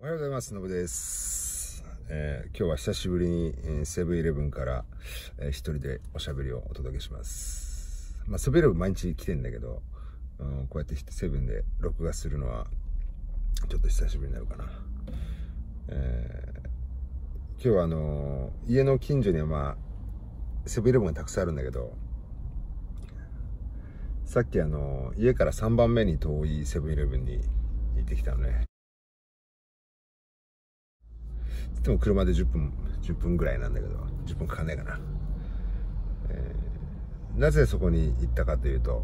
おはようございます。のぶです。今日は久しぶりにセブンイレブンから、一人でおしゃべりをお届けします。セブンイレブン毎日来てんだけど、こうやってセブンで録画するのはちょっと久しぶりになるかな。今日は家の近所にはセブンイレブンがたくさんあるんだけど、さっき家から3番目に遠いセブンイレブンに行ってきたのね。でも車で10分ぐらいなんだけど、10分かかんないかな。なぜそこに行ったかというと、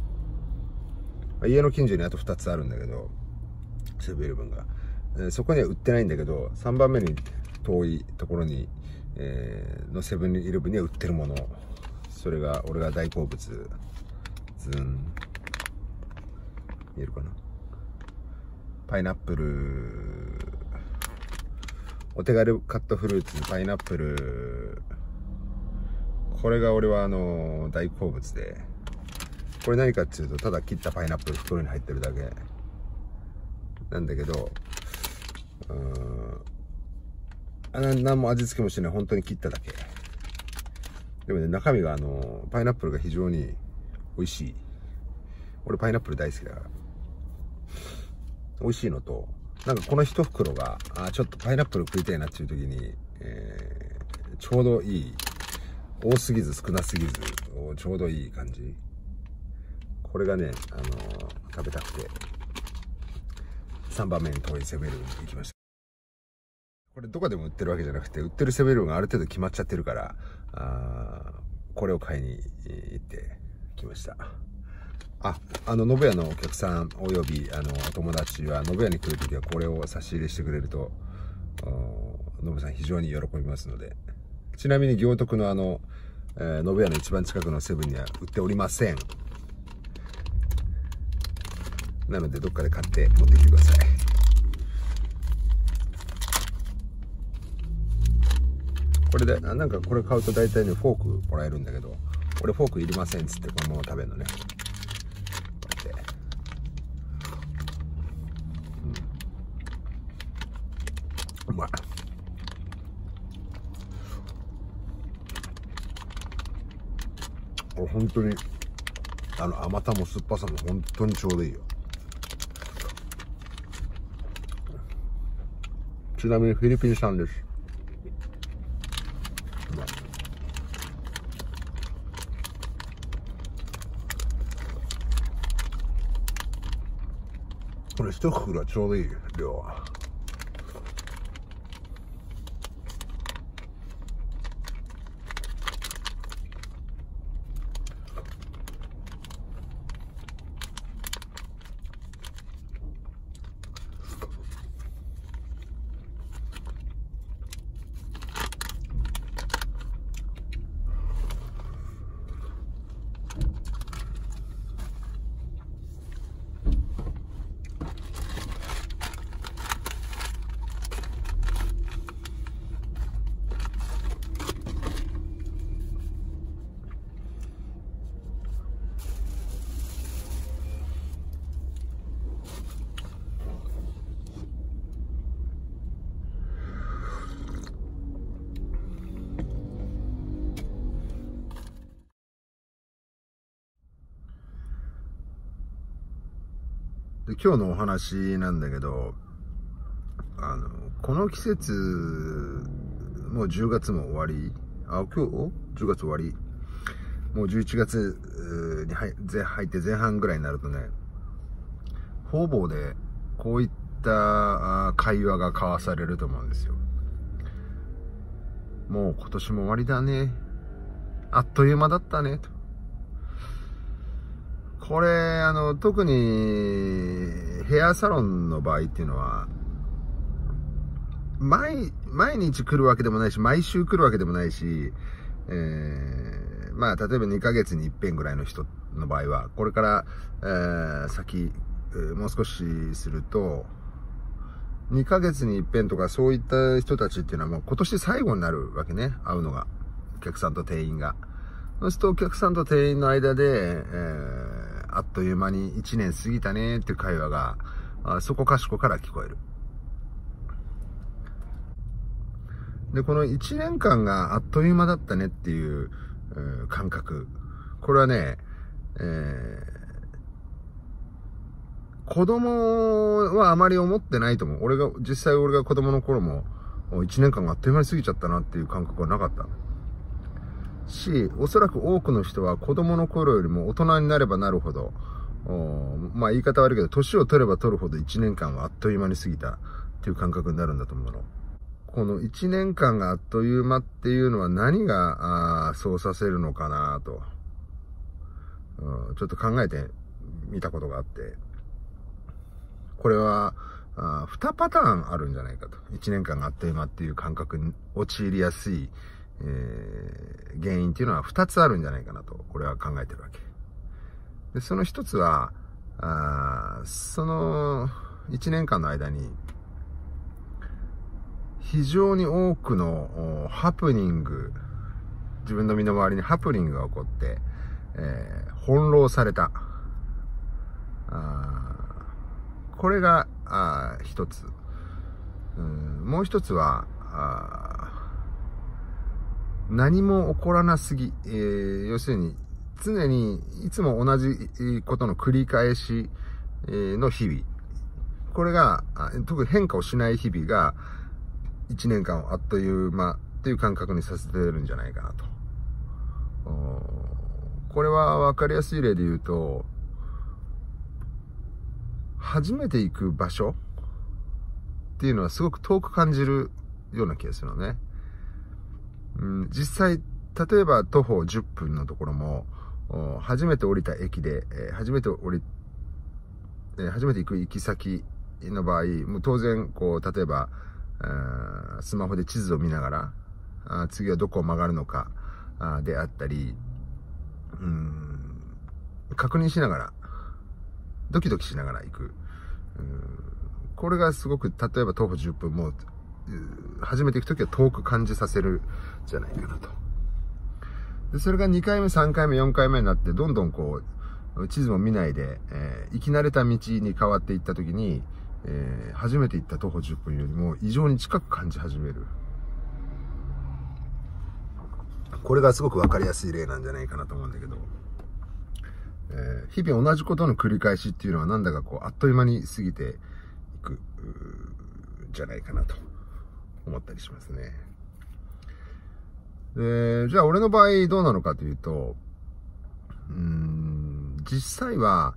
家の近所にあと2つあるんだけど、セブンイレブンが、そこには売ってないんだけど、3番目に遠いところに、のセブンイレブンには売ってるもの、それが俺が大好物。ズーン、見えるかな。パイナップル、お手軽カットフルーツ、パイナップル。これが俺は大好物で、これ何かっていうと、ただ切ったパイナップル袋に入ってるだけなんだけど、何も味付けもしてない、本当に切っただけ。でもね、中身がパイナップルが非常に美味しい。俺パイナップル大好きだから。美味しいのと、なんかこの一袋が、ちょっとパイナップル食いたいなっていう時に、ちょうどいい、多すぎず少なすぎず、ちょうどいい感じ。これがね、食べたくて、3番目に遠いセブンイレブンに行きました。これどこでも売ってるわけじゃなくて、売ってるセブンイレブンがある程度決まっちゃってるから、これを買いに行ってきました。信屋のお客さんおよびお友達は信屋に来るときはこれを差し入れしてくれると信さん非常に喜びますので。ちなみに行徳の信屋の一番近くのセブンには売っておりません。なのでどっかで買って持ってきてください。これでなんかこれ買うと大体ねフォークもらえるんだけど、俺フォークいりませんっつってこのまま食べるのね。うまい。これ本当に甘さも酸っぱさも本当にちょうどいいよ。ちなみにフィリピン産です。うまい。これ一袋はちょうどいい量は。で、今日のお話なんだけど、この季節、もう10月も終わり、今日10月終わり、もう11月に入って前半ぐらいになるとね、方々でこういった会話が交わされると思うんですよ。もう今年も終わりだね。あっという間だったね。と。これ、特にヘアサロンの場合っていうのは、毎日来るわけでもないし、毎週来るわけでもないし、例えば2ヶ月に一遍ぐらいの人の場合は、これから、先、もう少しすると、2ヶ月に一遍とかそういった人たちっていうのはもう今年最後になるわけね、会うのが。お客さんと店員が。そうするとお客さんと店員の間で、あっという間に1年過ぎたねっていう会話が、そこかしこから聞こえる。 で、この1年間があっという間だったねっていう、感覚。これはね、子供はあまり思ってないと思う。実際俺が子供の頃も、1年間があっという間に過ぎちゃったなっていう感覚はなかった。し、おそらく多くの人は子供の頃よりも大人になればなるほど、まあ言い方悪いけど、年を取れば取るほど1年間はあっという間に過ぎたっていう感覚になるんだと思うの。この1年間があっという間っていうのは何がそうさせるのかなと、ちょっと考えてみたことがあって、これは2パターンあるんじゃないかと。1年間があっという間っていう感覚に陥りやすい、原因っていうのは2つあるんじゃないかなと、俺は考えてるわけ。で、その1つは、その1年間の間に、非常に多くのハプニング、自分の身の回りにハプニングが起こって、翻弄された。これが一つ。もう一つは、何も起こらなすぎ。要するに、常にいつも同じことの繰り返しの日々。これが、特に変化をしない日々が、1年間をあっという間っていう感覚にさせてるんじゃないかなと。これは分かりやすい例で言うと、初めて行く場所っていうのはすごく遠く感じるような気がするのね。実際、例えば徒歩10分のところも、初めて降りた駅で、初めて行く行き先の場合、もう当然、こう、例えば、スマホで地図を見ながら、次はどこを曲がるのか、であったり、確認しながら、ドキドキしながら行く。これがすごく、例えば徒歩10分も、初めて行くときは遠く感じさせるじゃないかなと。で、それが2回目、3回目、4回目になって、どんどんこう、地図も見ないで、行き慣れた道に変わっていったときに、初めて行った徒歩10分よりも異常に近く感じ始める。これがすごくわかりやすい例なんじゃないかなと思うんだけど、日々同じことの繰り返しっていうのはなんだかこうあっという間に過ぎていくじゃないかなと思ったりしますね。じゃあ俺の場合どうなのかというと、実際は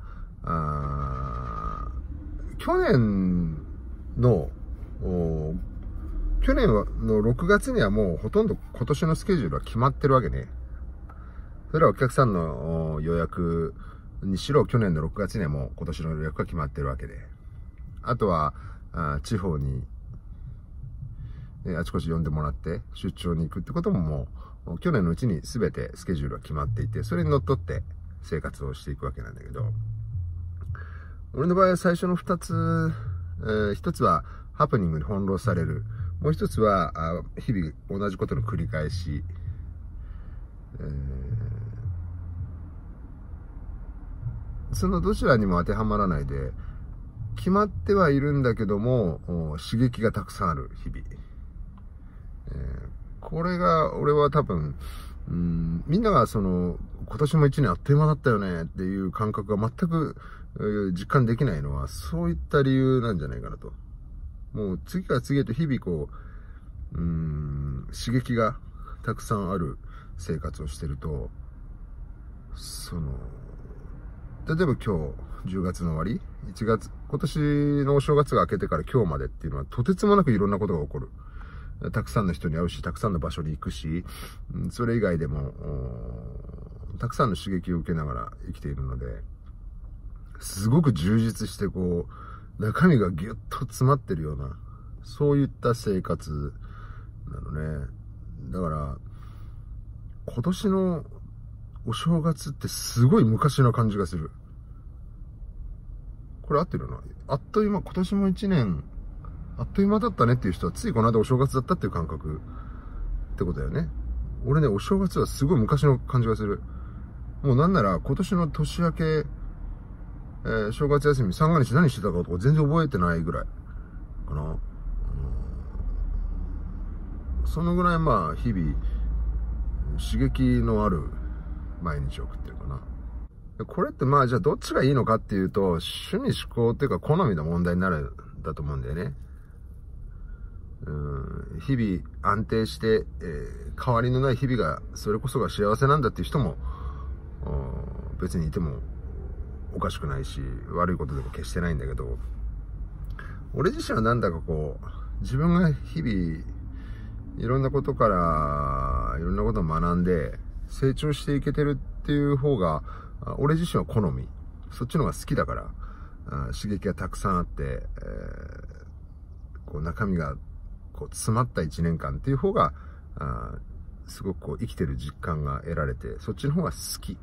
去年の6月にはもうほとんど今年のスケジュールは決まってるわけね。それはお客さんの予約にしろ、去年の6月にはもう今年の予約が決まってるわけで。あとは、地方に、あちこち呼んでもらって出張に行くってことももう、去年のうちに全てスケジュールは決まっていて、それにのっとって生活をしていくわけなんだけど、俺の場合は最初の2つ、1つはハプニングに翻弄される。もう1つは、日々同じことの繰り返し。そのどちらにも当てはまらないで、決まってはいるんだけども、刺激がたくさんある日々。これが、俺は多分、みんなが今年も1年あっという間だったよねっていう感覚が全く実感できないのは、そういった理由なんじゃないかなと。もう次から次へと日々こう、刺激がたくさんある生活をしてると、例えば今日10月の終わり、1月、今年のお正月が明けてから今日までっていうのはとてつもなくいろんなことが起こる。たくさんの人に会うし、たくさんの場所に行くし、それ以外でも、たくさんの刺激を受けながら生きているので、すごく充実してこう、中身がギュッと詰まってるような、そういった生活なのね。だから、今年のお正月ってすごい昔の感じがする。これ合ってるの？あっという間、今年も1年、あっという間だったねっていう人はついこの間お正月だったっていう感覚ってことだよね。俺ね、お正月はすごい昔の感じがする。もうなんなら今年の年明け、正月休み三が日何してたかとか全然覚えてないぐらいかな。 そのぐらいまあ日々刺激のある毎日を送ってるかな。これってまあじゃあどっちがいいのかっていうと、趣味嗜好っていうか好みの問題になるんだと思うんだよね。日々安定して、変わりのない日々がそれこそが幸せなんだっていう人も別にいてもおかしくないし、悪いことでも決してないんだけど、俺自身はなんだかこう自分が日々いろんなことからいろんなことを学んで成長していけてるっていう方が俺自身は好み、そっちの方が好きだから、刺激がたくさんあって、こう中身がこう詰まった1年間っていう方がすごくこう生きてる実感が得られて、そっちの方が好き。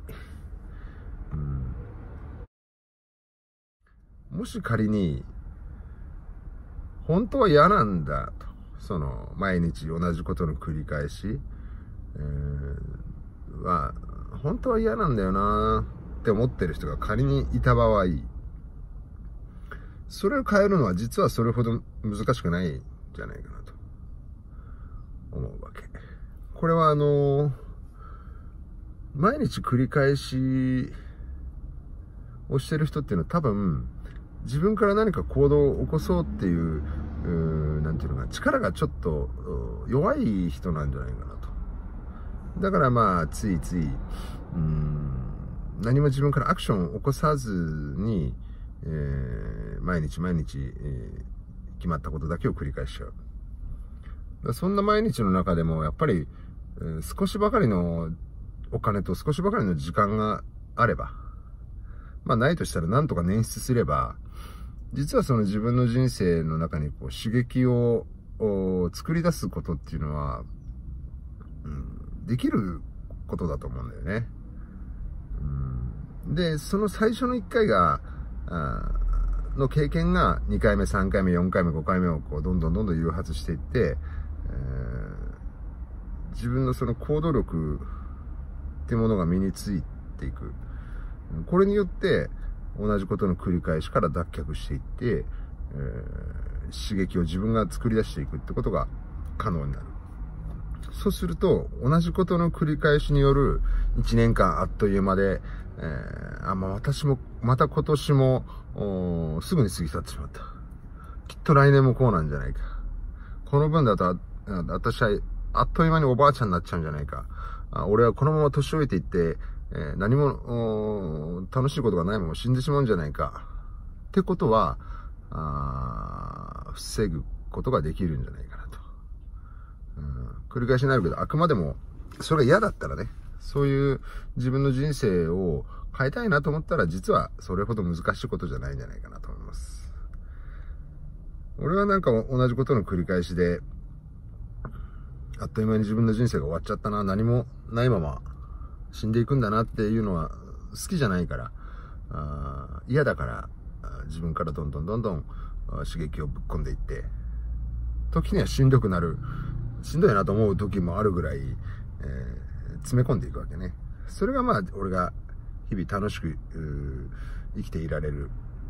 もし仮に本当は嫌なんだと、その毎日同じことの繰り返し、は本当は嫌なんだよなって思ってる人が仮にいた場合、それを変えるのは実はそれほど難しくないんじゃないかなと思うわけ。これは毎日繰り返しをしてる人っていうのは多分自分から何か行動を起こそうっていうなんていうのか、力がちょっと弱い人なんじゃないかなと。だからまあついつい何も自分からアクションを起こさずに、毎日毎日、決まったことだけを繰り返しちゃう。そんな毎日の中でもやっぱり、少しばかりのお金と少しばかりの時間があれば、まあないとしたら何とか捻出すれば、実はその自分の人生の中にこう刺激を作り出すことっていうのは、できることだと思うんだよね。で、その最初の1回の経験が2回目、3回目、4回目、5回目をこうどんどん誘発していって、自分のその行動力っていうものが身についていく。これによって同じことの繰り返しから脱却していって、刺激を自分が作り出していくってことが可能になる。そうすると同じことの繰り返しによる1年間あっという間で、私もまた今年もすぐに過ぎ去ってしまった。きっと来年もこうなんじゃないか。この分だと私はあっという間におばあちゃんになっちゃうんじゃないか。俺はこのまま年老いていって、何も楽しいことがないまま死んでしまうんじゃないか。ってことは防ぐことができるんじゃないかなと。繰り返しになるけど、あくまでもそれが嫌だったらね、そういう自分の人生を変えたいなと思ったら、実はそれほど難しいことじゃないんじゃないかなと思います。俺はなんか同じことの繰り返しで、あっという間に自分の人生が終わっちゃったな、何もないまま死んでいくんだなっていうのは好きじゃないから、嫌だから、自分からどんどん刺激をぶっ込んでいって、時にはしんどくなる、しんどいなと思う時もあるぐらい、詰め込んでいくわけね。それがまあ俺が日々楽しく生きていられる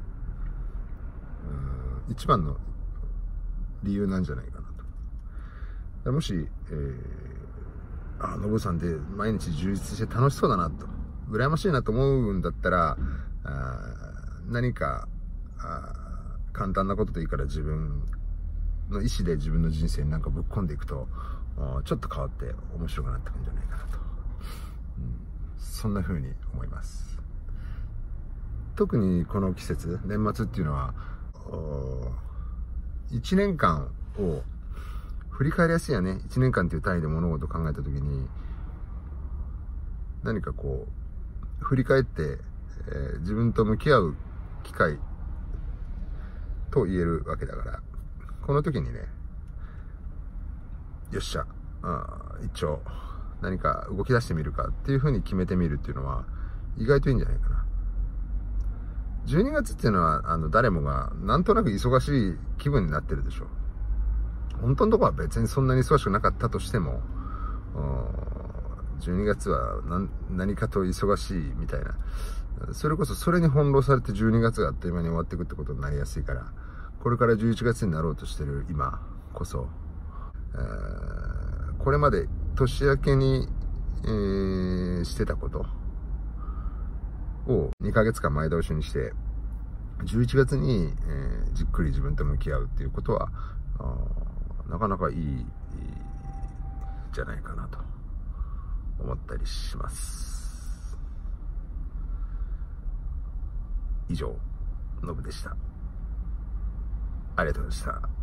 一番の理由なんじゃないかなと。もし、ノブさんって毎日充実して楽しそうだなと、羨ましいなと思うんだったら、何か簡単なことでいいから自分の意思で自分の人生になんかぶっ込んでいくと、ちょっと変わって面白くなってくるんじゃないかなと、そんな風に思います。特にこの季節、年末っていうのは1年間を振り返りやすいよね。1年間っていう単位で物事を考えた時に、何かこう振り返って、自分と向き合う機会と言えるわけだから、この時にね、よっしゃ、一応何か動き出してみるかっていう風に決めてみるっていうのは意外といいんじゃないかな。12月っていうのは誰もがなんとなく忙しい気分になってるでしょう。本当のところは別にそんなに忙しくなかったとしても、12月は何かと忙しいみたいな、それこそそれに翻弄されて12月があっという間に終わっていくってことになりやすいから、これから11月になろうとしてる今こそ、 これまで年明けに、してたことを2ヶ月間前倒しにして、11月に、じっくり自分と向き合うっていうことは、なかなかいいじゃないかなと思ったりします。以上、ノブでした。ありがとうございました。